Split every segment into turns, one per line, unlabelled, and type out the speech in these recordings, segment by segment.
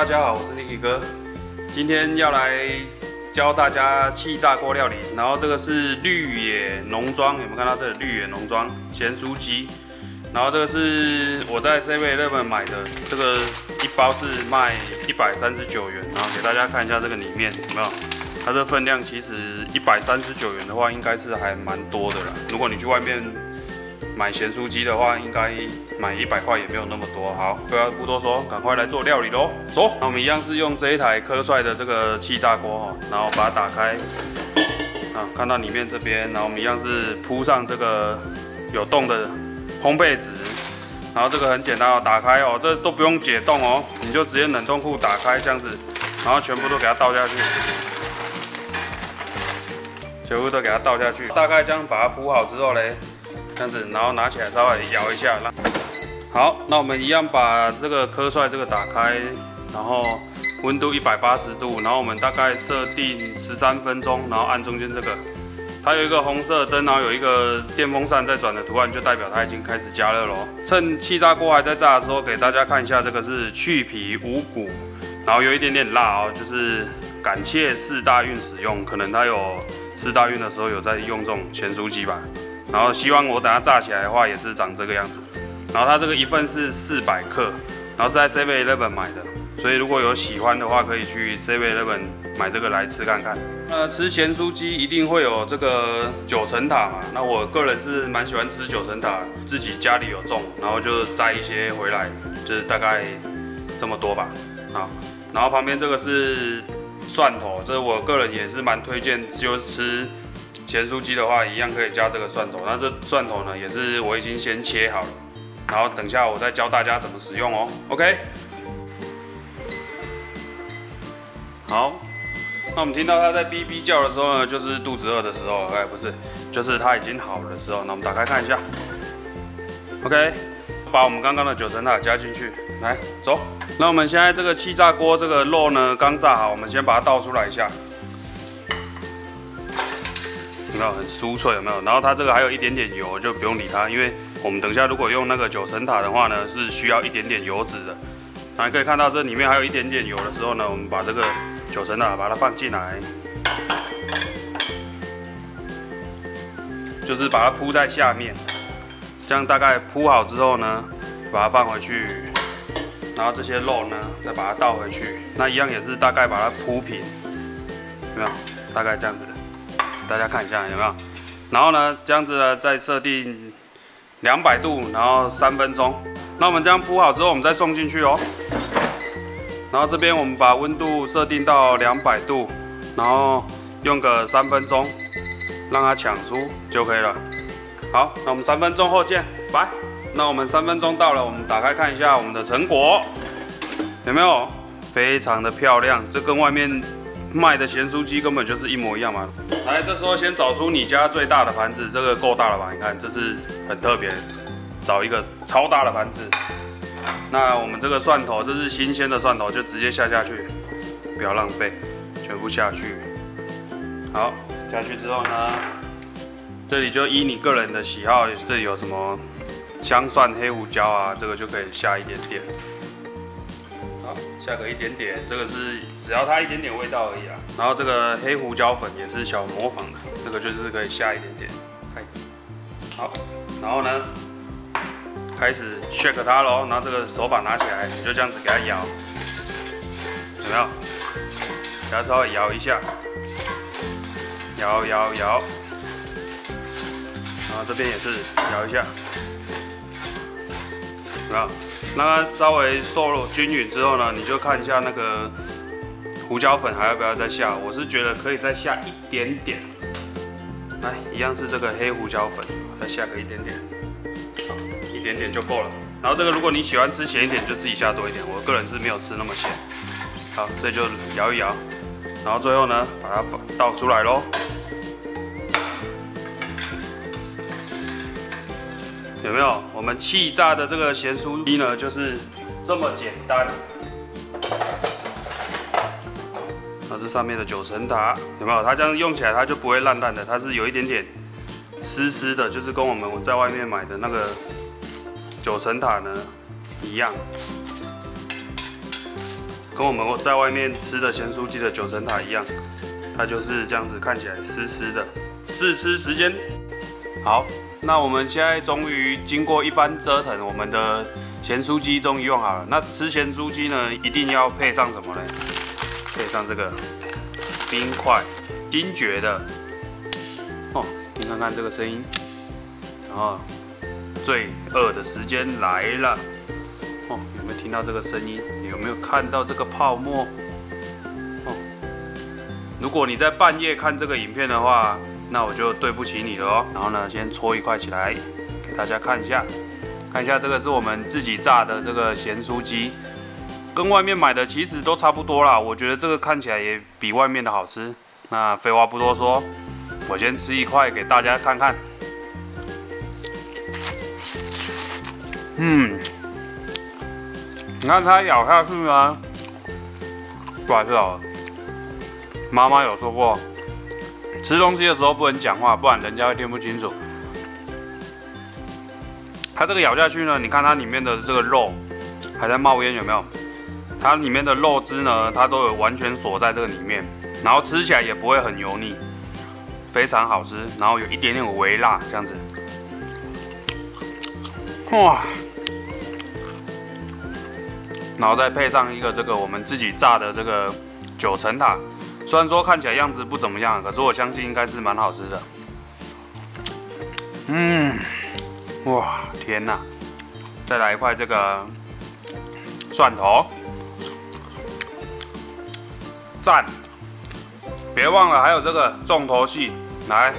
大家好，我是 Nicky 哥，今天要来教大家气炸锅料理。然后这个是绿野农庄，有没有看到这里？绿野农庄咸酥鸡。然后这个是我在 7-Eleven 买的，这个一包是卖139元。然后给大家看一下这个里面有没有？它这分量其实139元的话，应该是还蛮多的啦。如果你去外面买咸酥鸡的话，应该买100块也没有那么多。好，废话不多说，赶快来做料理咯。走，那我们一样是用这一台科帅的这个气炸锅哈，然后把它打开，看到里面这边，然后我们一样是铺上这个有洞的烘焙纸，然后这个很简单哦，打开哦，这都不用解冻哦，你就直接冷冻库打开这样子，然后全部都给它倒下去。全部都给它倒下去，大概这样把它铺好之后嘞，这样子，然后拿起来稍微摇一下。好，那我们一样把这个科帅这个打开，然后温度180度，然后我们大概设定13分钟，然后按中间这个，它有一个红色灯，然后有一个电风扇在转的图案，就代表它已经开始加热咯。趁气炸锅还在炸的时候，给大家看一下，这个是去皮无骨，然后有一点点辣哦，就是感谢4大运使用，可能它有4大运的时候有在用这种咸酥鸡吧。然后希望我等它炸起来的话也是长这个样子。然后它这个一份是400克，然后是在 7-Eleven 买的，所以如果有喜欢的话，可以去 7-Eleven 买这个来吃看看。吃咸酥鸡一定会有这个9层塔嘛，那我个人是蛮喜欢吃9层塔，自己家里有种，然后就摘一些回来，就是大概这么多吧。好，然后旁边这个是蒜头，这我个人也是蛮推荐，就是吃咸酥鸡的话，一样可以加这个蒜头。那这蒜头呢，也是我已经先切好了，然后等下我再教大家怎么使用哦。OK， 好，那我们听到它在哔哔叫的时候呢，就是肚子饿的时候，不是，就是它已经好了的时候。那我们打开看一下 ，OK， 把我们刚刚的9层塔加进去，来走。那我们现在这个气炸锅这个肉呢刚炸好，我们先把它倒出来一下，有没有很酥脆？有没有？然后它这个还有一点点油，就不用理它，因为我们等一下如果用那个9层塔的话呢，是需要一点点油脂的。那你可以看到这里面还有一点点油的时候呢，我们把这个9层塔把它放进来，就是把它铺在下面，这样大概铺好之后呢，把它放回去。然后这些肉呢，再把它倒回去，那一样也是大概把它铺平，有没有？大概这样子，大家看一下有没有？然后呢，这样子呢，再设定200度，然后3分钟。那我们这样铺好之后，我们再送进去哦。然后这边我们把温度设定到200度，然后用个3分钟，让它抢酥就可以了。好，那我们3分钟后见，拜。那我们3分钟到了，我们打开看一下我们的成果，有没有？非常的漂亮，这跟外面卖的咸酥鸡根本就是一模一样嘛。来，这时候先找出你家最大的盘子，这个够大了吧？你看，这是很特别，找一个超大的盘子。那我们这个蒜头，这是新鲜的蒜头，就直接下去，不要浪费，全部下去。好，下去之后呢，这里就依你个人的喜好，这里有什么香蒜、黑胡椒啊，这个就可以下一点点。好，下个一点点，这个是只要它一点点味道而已啊。然后这个黑胡椒粉也是小磨坊的，这个就是可以下一点点。好，然后呢，开始 shake 它咯，然后这个手把拿起来，你就这样子给它摇，有没有？给它稍微摇一下，摇。然后这边也是摇一下。让它稍微受了均匀之后呢，你就看一下那个胡椒粉还要不要再下。我是觉得可以再下一点点。来，一样是这个黑胡椒粉，再下个一点点，好，一点点就够了。然后这个如果你喜欢吃咸一点，就自己下多一点。我个人是没有吃那么咸。好，这就摇一摇，然后最后呢，把它倒出来咯。有没有？我们气炸的这个咸酥鸡呢，就是这么简单。那这上面的9层塔有没有？它这样用起来它就不会烂烂的，它是有一点点湿湿的，就是跟我们在外面买的那个9层塔呢一样。 跟我们在外面吃的咸酥鸡的9层塔一样，它就是这样子，看起来湿湿的。试吃时间，好，那我们现在终于经过一番折腾，我们的咸酥鸡终于用好了。那吃咸酥鸡呢，一定要配上什么呢？配上这个冰块，精绝的哦，听看看这个声音，然后罪恶的时间来了哦，有没有听到这个声音？有没有看到这个泡沫？哦，如果你在半夜看这个影片的话，那我就对不起你了哦。然后呢，先搓一块起来，给大家看一下，这个是我们自己炸的这个咸酥鸡。跟外面买的其实都差不多啦，我觉得这个看起来也比外面的好吃。那废话不多说，我先吃一块给大家看看。你看它咬下去呢，不好意思哦，妈妈有说过，吃东西的时候不能讲话，不然人家会听不清楚。它这个咬下去呢，你看它里面的这个肉还在冒烟，有没有？它里面的肉汁呢，它都有完全锁在这个里面，然后吃起来也不会很油腻，非常好吃，然后有一点点微辣这样子。哇！然后再配上一个这个我们自己炸的这个9层塔，虽然说看起来样子不怎么样，可是我相信应该是蛮好吃的。哇，天哪！再来一块这个蒜头。赞！别忘了还有这个重头戏，来，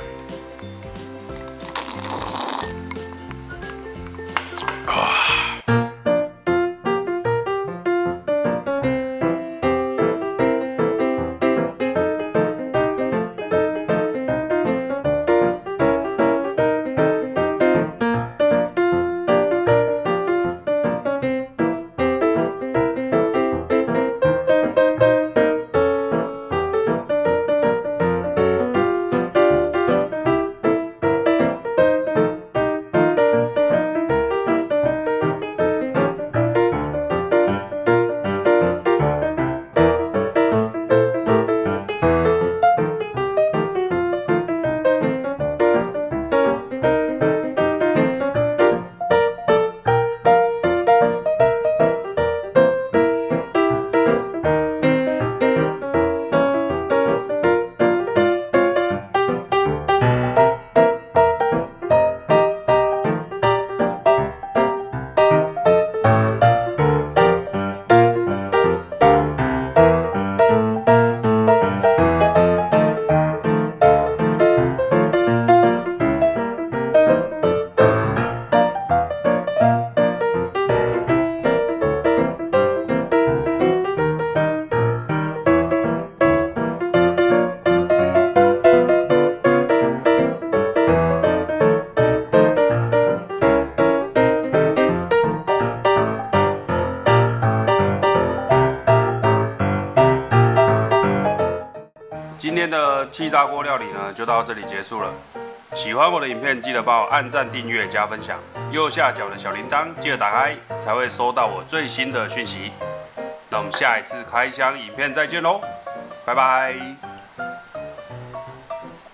今天的气炸锅料理呢，就到这里结束了。喜欢我的影片，记得帮我按赞、订阅、加分享。右下角的小铃铛记得打开，才会收到我最新的讯息。那我们下一次开箱影片再见喽，拜拜。